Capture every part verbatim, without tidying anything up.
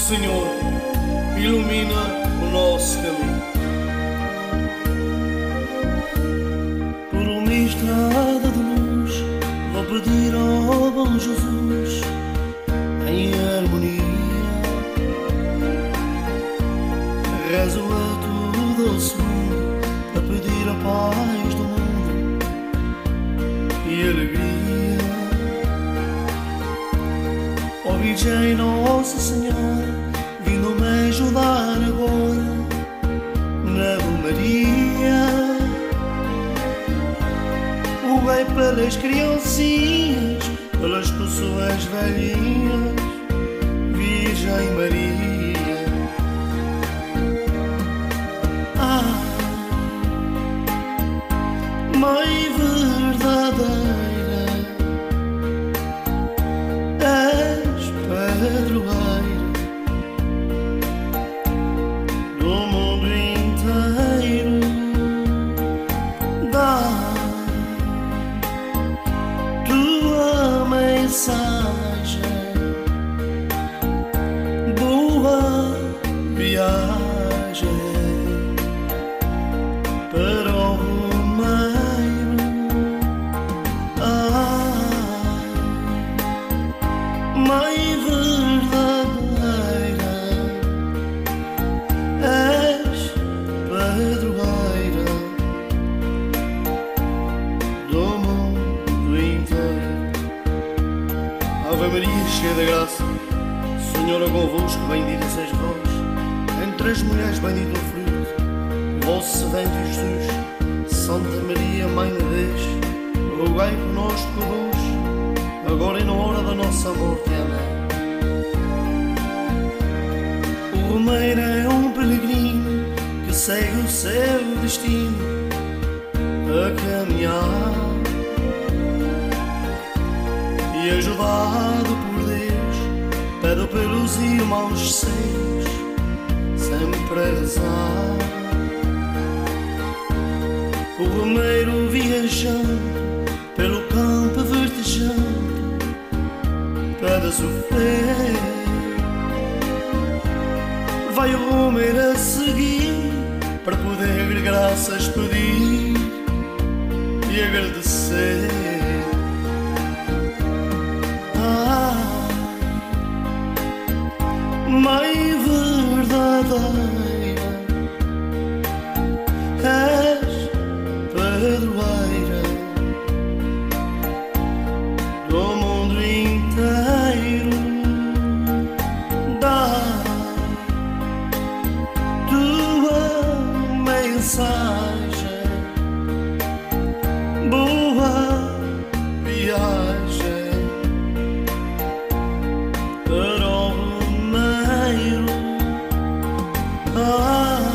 Senhor, ilumina o nosso caminho. Por uma estrada de luz vou pedir ao bom Jesus, em harmonia, rezo a tudo ao segundo, a pedir a paz do mundo e alegria. Ó Virgem Nossa Senhora, vindo-me ajudar agora na Ave Maria. Roguei pelas criancinhas, pelas pessoas velhinhas, Virgem Maria. Ah, Mãe verdadeira, és padroeira do mundo inteiro. Dá tua mensagem, boa viagem para o Romeiro. Ah, Mãe verdadeira, és padroeira do mundo inteiro. Ave Maria, cheia de graça, o Senhor é convosco, bendita sois vós entre as mulheres, bendito o fruto do vosso ventre, Jesus. Santa Maria, Mãe de Deus, rogai por nós pecadores, agora e na hora da nossa morte. Amém. O Romeiro é um peregrino que segue o seu destino a caminhar, e ajudado por Deus, pede pelos irmãos seus, sempre a rezar. O Romeiro viajando pelo campo vertejando, pede a sofrer. Vai o Romeiro a seguir para poder graças pedir e agradecer. Ah, Mãe verdadeira, és padroeira do mundo inteiro. Dá tua mensagem, boa viagem para o Romeiro. Ah,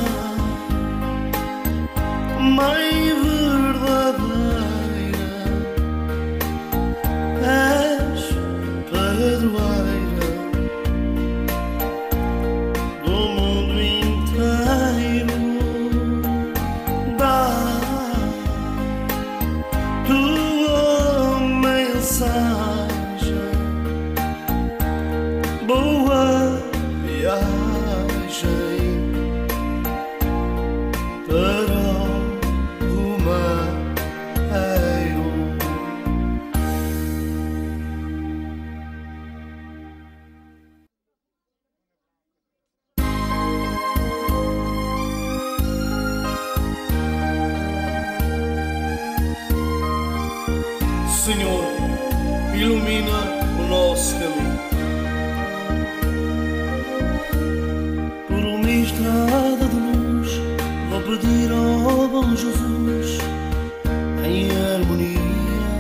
Mãe verdadeira, és padroeira do mundo inteiro. Dá tua mensagem, boa viagem para o Romeiro. Senhor, ilumina o nosso caminho. Por uma estrada de luz vou pedir ao bom Jesus, em harmonia,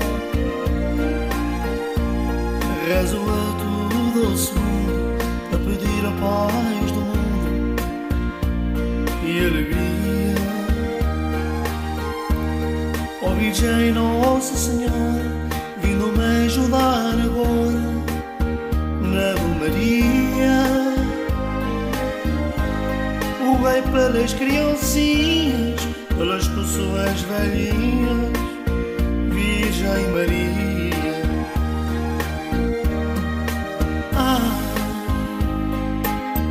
rezo a tudo ao segundo, a pedir a paz do mundo e alegria. Ó Virgem Nossa Senhora, vindo-me ajudar agora na Ave Maria. Roguei pelas criancinhas, pelas pessoas velhinhas, Virgem Maria. Ah,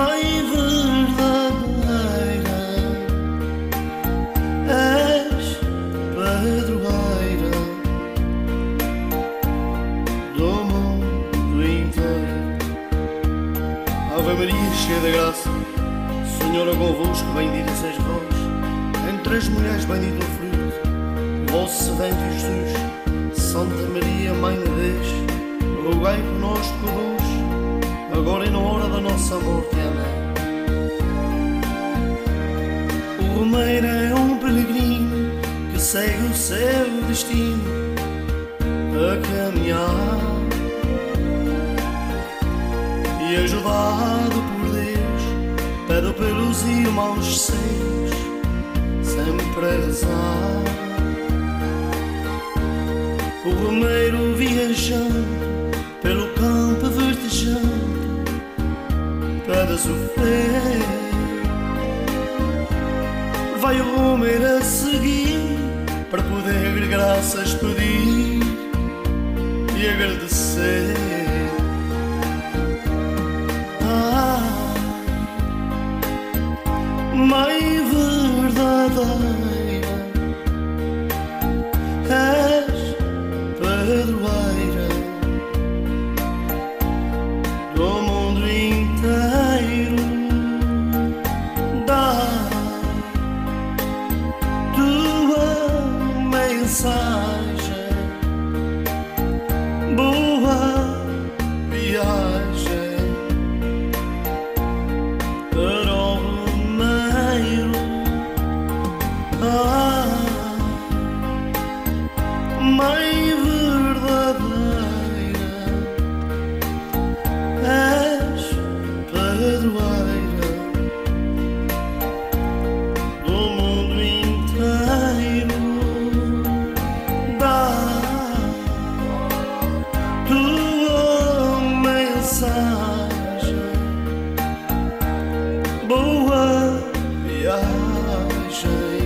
Mãe verdadeira, és padroeira do mundo inteiro. Ave Maria, cheia de graça, Senhora convosco, bendita sois vós entre as mulheres, bendito o fruto do vosso ventre, Jesus. Santa Maria, Mãe de Deus, rogai por nós, pecadores, agora e na hora da nossa morte. Amém. O romeiro é um peregrino que segue o seu destino a caminhar, e ajudado por Deus pede pelos irmãos seus sempre a rezar. O romeiro viajando pelo campo vertejando pede a sofrer. Vai o romeiro a seguir para poder graças pedir e agradecer. Ah, Mãe verdadeira, és padroeira do mundo inteiro. Dá tua mensagem, boa viagem para o romeiro. Ah, Mãe verdadeira, és padroeira do mundo inteiro. Dá tua mensagem, boa viagem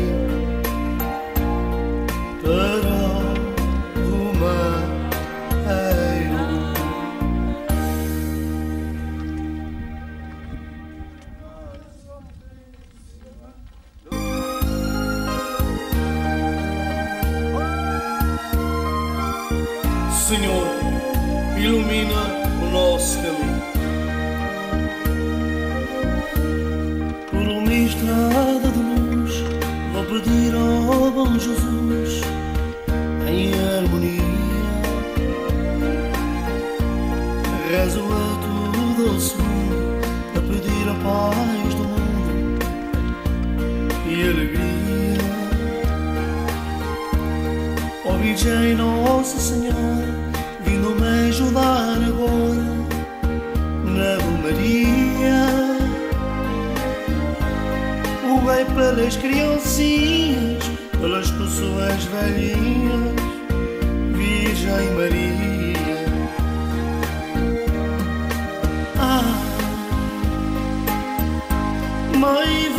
para o romeiro. Senhor, ilumina o nosso caminho. Por uma estrada de luz vou pedir ao bom Jesus em harmonia. Rezo a todo o segundo a pedir a paz do mundo e alegria. Ó Virgem Nossa Senhora, vindo-me ajudar agora na romaria. Rogai pelas criancinhas, pelas pessoas velhinhas, Virgem Maria. Ah, Mãe